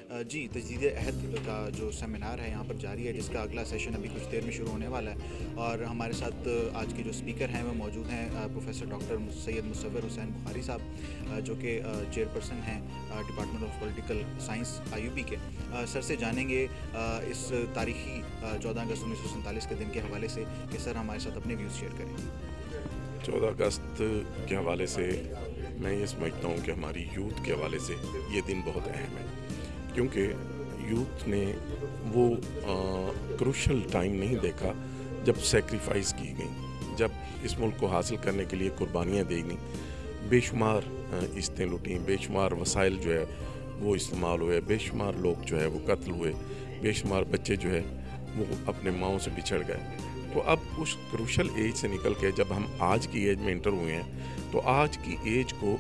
جی، تجدید عہد کا جو سیمینار ہے یہاں پر جاری ہے، جس کا اگلا سیشن ابھی کچھ دیر میں شروع ہونے والا ہے، اور ہمارے ساتھ آج کے جو اسپیکر ہیں وہ موجود ہیں پروفیسر ڈاکٹر سید مصور حسین بخاری صاحب، جو کہ چیئر پرسن ہیں department of political science IUP کے۔ سر سے جانیں گے اس تاریخی 14 اگست 1947 کے دن کے حوالے سے کہ سر ہمارے ساتھ اپنے ویوز شیئر کریں۔ 14 اگست کے حوالے سے میں یہ سمجھتا ہوں کہ ہماری یوتھ کے حوالے سے یہ دن بہت اہم ہے، کیونکہ یوتھ نے وہ کروشل ٹائم نہیں دیکھا جب سیکریفائس کی گئیں، جب اس ملک کو حاصل کرنے کے لیے قربانیاں دی گئیں، بے شمار عزتیں لوٹیں، بے شمار وسائل جو ہے وہ استعمال ہوئے، بے شمار لوگ جو ہے وہ قتل ہوئے، بے شمار بچے جو ہے وہ اپنے ماؤں سے بچھڑ گئے۔ تو اب اس کروشل ایج سے نکل کے جب ہم آج کی ایج میں انٹر ہوئے ہیں تو آج کی ایج کو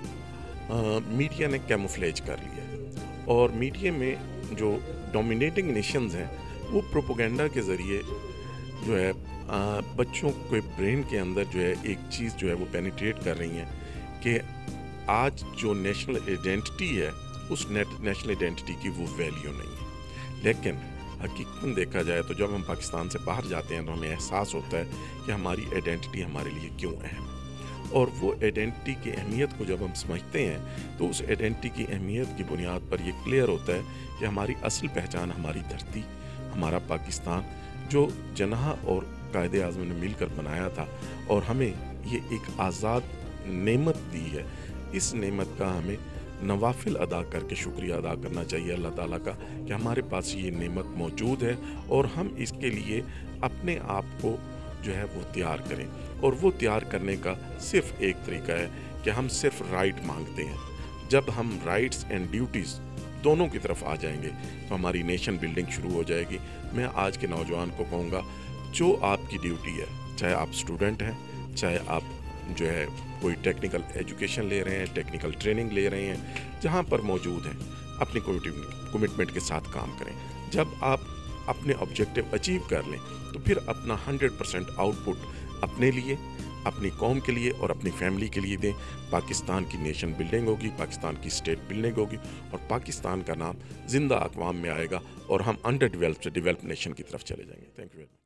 میڈیا نے کیموفلیج کر لیا ہے، اور میڈیا میں جو ڈومینیٹنگ نیشنز ہیں وہ پروپوگنڈا کے ذریعے جو ہے بچوں کے برین کے اندر جو ہے ایک چیز جو ہے وہ پینیٹریٹ کر رہی ہیں کہ آج جو نیشنل ایڈینٹی ہے اس نیشنل ایڈینٹی کی وہ ویلیو نہیں ہے۔ لیکن حقیقتاً دیکھا جائے تو جب ہم پاکستان سے باہر جاتے ہیں تو ہمیں احساس ہوتا ہے کہ ہماری آئیڈینٹی ہمارے لیے کیوں اہم ہے، اور وہ آئیڈینٹی کی اہمیت کو جب ہم سمجھتے ہیں تو اس آئیڈینٹی کی اہمیت کی بنیاد پر یہ کلیئر ہوتا ہے کہ ہماری اصل پہچان ہماری دھرتی، ہمارا پاکستان، جو جناح اور قائد اعظم نے مل کر بنایا تھا، اور ہمیں یہ ایک آزاد نعمت دی ہے۔ اس نعمت کا ہمیں نوافل ادا کر کے شکریہ ادا کرنا چاہیے اللہ تعالیٰ کا کہ ہمارے پاس یہ نعمت موجود ہے، اور ہم اس کے لیے اپنے آپ کو جو ہے وہ تیار کریں، اور وہ تیار کرنے کا صرف ایک طریقہ ہے کہ ہم صرف رائٹ مانگتے ہیں۔ جب ہم رائٹس اینڈ ڈیوٹیز دونوں کی طرف آ جائیں گے تو ہماری نیشن بلڈنگ شروع ہو جائے گی۔ میں آج کے نوجوان کو کہوں گا، جو آپ کی ڈیوٹی ہے، چاہے آپ اسٹوڈنٹ ہیں، چاہے آپ جو ہے کوئی ٹیکنیکل ایجوکیشن لے رہے ہیں، ٹیکنیکل ٹریننگ لے رہے ہیں، جہاں پر موجود ہیں، اپنی کمٹمنٹ کے ساتھ کام کریں۔ جب آپ اپنے آبجیکٹیو اچیو کر لیں تو پھر اپنا 100% آؤٹ پٹ اپنے لیے، اپنی قوم کے لیے اور اپنی فیملی کے لیے دیں۔ پاکستان کی نیشن بلڈنگ ہوگی، پاکستان کی اسٹیٹ بلڈنگ ہوگی، اور پاکستان کا نام زندہ اقوام میں آئے گا، اور ہم انڈر ڈیولپ سے ڈیولپ نیشن کی طرف چلے جائیں گے۔ Thank you.